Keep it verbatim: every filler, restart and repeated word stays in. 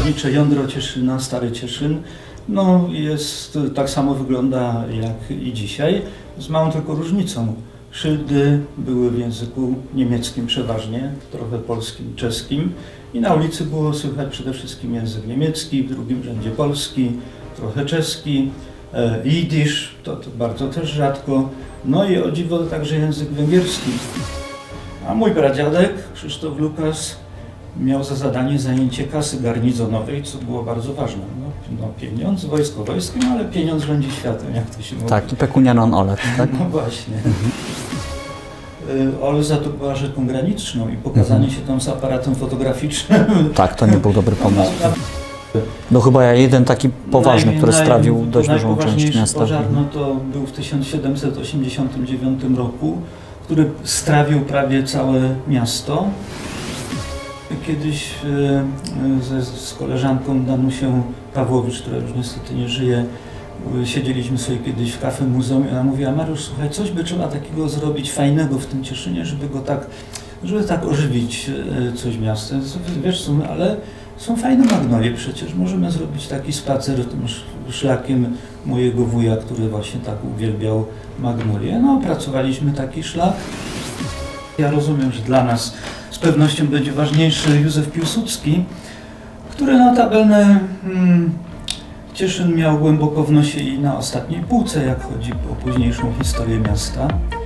malownicze jądro Cieszyna, Stary Cieszyn, no jest, tak samo wygląda jak i dzisiaj, z małą tylko różnicą. Szyldy były w języku niemieckim przeważnie, trochę polskim, czeskim i na ulicy było słychać przede wszystkim język niemiecki, w drugim rzędzie polski, trochę czeski, e, jidysz, to, to bardzo też rzadko, no i o dziwo także język węgierski. A mój pradziadek, Krzysztof Lukas, miał za zadanie zajęcie kasy garnizonowej, co było bardzo ważne. No, no pieniądz, wojsko wojskiem, ale pieniądz rządzi światem, jak to się mówi. Tak, i pecunia non olet, tak? No właśnie. Olza to była rzeką graniczną i pokazanie mhm. się tam z aparatem fotograficznym. Tak, to nie był dobry pomysł. No chyba ja jeden taki poważny, który sprawił dość dużą część miasta. Pożar, no to był w tysiąc siedemset osiemdziesiątym dziewiątym roku, który strawił prawie całe miasto. Kiedyś ze, z koleżanką Danusią Pawłowicz, która już niestety nie żyje, siedzieliśmy sobie kiedyś w kafe muzeum i ona mówiła: Mariusz, słuchaj, coś by trzeba takiego zrobić fajnego w tym Cieszynie, żeby go tak, żeby tak ożywić coś miasta. Wiesz co, ale są fajne magnolie przecież, możemy zrobić taki spacer tym szlakiem mojego wuja, który właśnie tak uwielbiał magnolie. No, opracowaliśmy taki szlak. Ja rozumiem, że dla nas z pewnością będzie ważniejszy Józef Piłsudski, który notabene hmm, Cieszyn miał głęboko w nosie i na ostatniej półce, jak chodzi o późniejszą historię miasta.